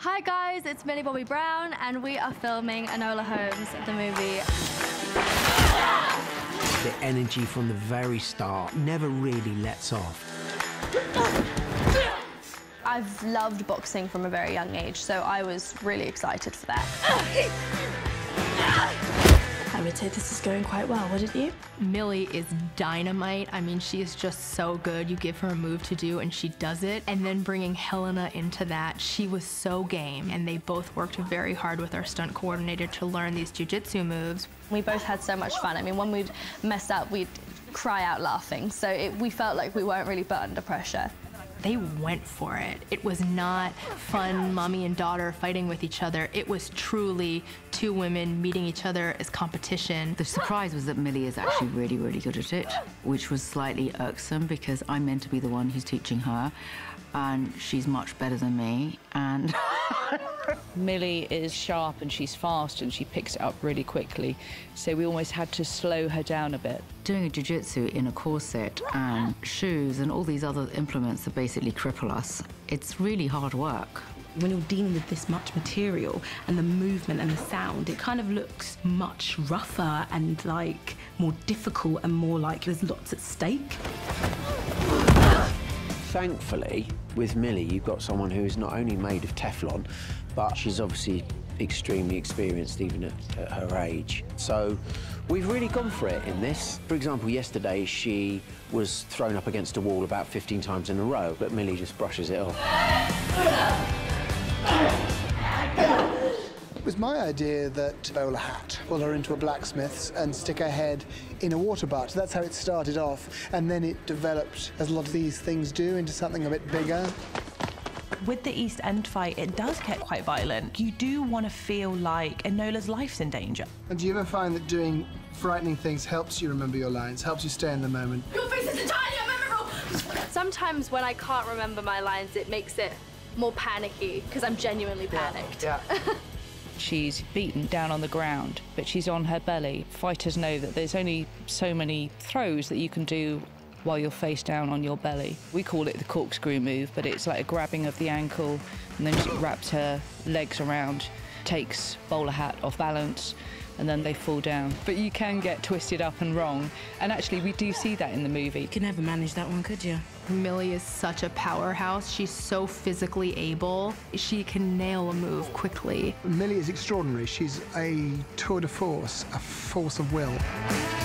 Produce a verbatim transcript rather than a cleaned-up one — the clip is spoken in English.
Hi guys, it's Millie Bobby Brown and we are filming Enola Holmes, the movie. The energy from the very start never really lets off. I've loved boxing from a very young age, so I was really excited for that. I would say this is going quite well, wouldn't you? Millie is dynamite. I mean, she is just so good. You give her a move to do and she does it. And then bringing Helena into that, she was so game. And they both worked very hard with our stunt coordinator to learn these jiu-jitsu moves. We both had so much fun. I mean, when we'd mess up, we'd cry out laughing. So it, we felt like we weren't really put under pressure. They went for it. It was not fun mommy and daughter fighting with each other. It was truly two women meeting each other as competition. The surprise was that Millie is actually really, really good at it, which was slightly irksome because I'm meant to be the one who's teaching her, and she's much better than me, and... Millie is sharp and she's fast and she picks it up really quickly, so we almost had to slow her down a bit. Doing a jiu-jitsu in a corset and shoes and all these other implements that basically cripple us, it's really hard work. When you're dealing with this much material and the movement and the sound, it kind of looks much rougher and like more difficult and more like there's lots at stake. Thankfully, with Millie, you've got someone who is not only made of Teflon, but she's obviously extremely experienced even at, at her age. So we've really gone for it in this. For example, yesterday she was thrown up against a wall about fifteen times in a row, but Millie just brushes it off. It was my idea that bowler hat, pull her into a blacksmith's and stick her head in a water butt. That's how it started off, and then it developed, as a lot of these things do, into something a bit bigger. With the East End fight, it does get quite violent. You do want to feel like Enola's life's in danger. And do you ever find that doing frightening things helps you remember your lines, helps you stay in the moment? Your face is entirely unmemorable! Sometimes when I can't remember my lines, it makes it more panicky, because I'm genuinely panicked. Yeah. yeah. She's beaten down on the ground, but she's on her belly. Fighters know that there's only so many throws that you can do while you're face down on your belly. We call it the corkscrew move, but it's like a grabbing of the ankle, and then she wraps her legs around, takes bowler hat off balance, and then they fall down. But you can get twisted up and wrong, and actually we do see that in the movie. You could never manage that one, could you? Millie is such a powerhouse. She's so physically able. She can nail a move quickly. Millie is extraordinary. She's a tour de force, a force of will.